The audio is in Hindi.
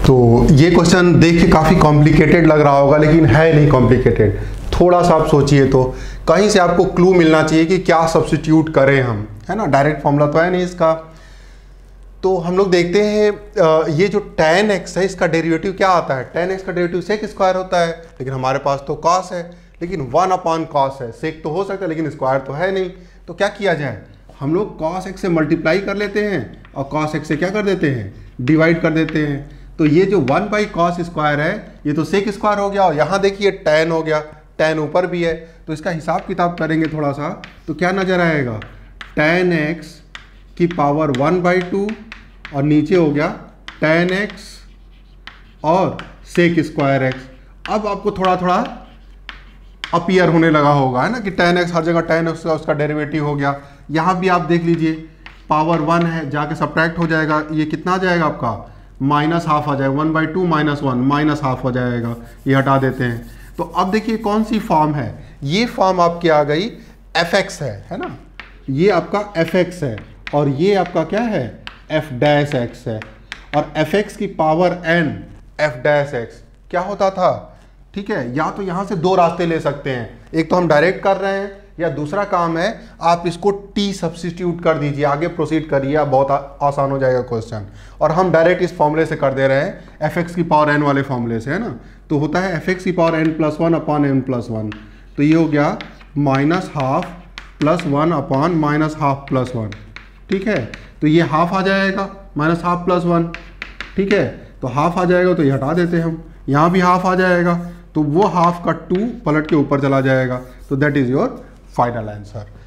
तो ये क्वेश्चन देख के काफ़ी कॉम्प्लिकेटेड लग रहा होगा, लेकिन है नहीं कॉम्प्लिकेटेड। थोड़ा सा आप सोचिए तो कहीं से आपको क्लू मिलना चाहिए कि क्या सब्स्टिट्यूट करें हम, है ना। डायरेक्ट फॉर्मूला तो है नहीं इसका। तो हम लोग देखते हैं ये जो tan x है इसका डेरिवेटिव क्या आता है। tan x का डेरिवेटिव सेक स्क्वायर होता है, लेकिन हमारे पास तो cos है, लेकिन 1/cos है। सेक तो हो सकता है लेकिन स्क्वायर तो है नहीं। तो क्या किया जाए, हम लोग cos x से मल्टीप्लाई कर लेते हैं और cos x से क्या कर देते हैं, डिवाइड कर देते हैं। तो ये जो 1/cos स्क्वायर है ये तो सेक स्क्वायर हो गया, और यहाँ देखिए tan हो गया, tan ऊपर भी है। तो इसका हिसाब किताब करेंगे थोड़ा सा, तो क्या नजर आएगा, tan x की पावर 1/2 और नीचे हो गया tan x और सेक स्क्वायर x। अब आपको थोड़ा थोड़ा अपीयर होने लगा होगा, है ना, कि tan x हर जगह tan x का उसका डेरिवेटिव हो गया। यहाँ भी आप देख लीजिए पावर 1 है, जाके सब्ट्रैक्ट हो जाएगा, ये कितना आ जाएगा आपका, -½ आ जाएगा, 1/2 -1 -½ हो जाएगा, ये हटा देते हैं। तो अब देखिए कौन सी फॉर्म है, ये फॉर्म आपकी आ गई fx है ना, ये आपका fx है और ये आपका क्या है, f' है। और fx की पावर n f' क्या होता था, ठीक है। या तो यहां से दो रास्ते ले सकते हैं, एक तो हम डायरेक्ट कर रहे हैं, या दूसरा काम है आप इसको t सब्स्टिट्यूट कर दीजिए, आगे प्रोसीड करिए, आप बहुत आसान हो जाएगा क्वेश्चन। और हम डायरेक्ट इस फॉर्मूले से कर दे रहे हैं, fx की पावर n वाले फॉर्मूले से, है ना। तो होता है fx की पावर n+1/n+1। तो ये हो गया -½ + 1/-1, ठीक है। तो ये हाफ आ जाएगा, -½ + 1, ठीक है। तो हाफ आ जाएगा तो ये हटा देते हैं हम, यहाँ भी हाफ आ जाएगा, तो वो हाफ का 2 पलट के ऊपर चला जाएगा। तो that is your final answer.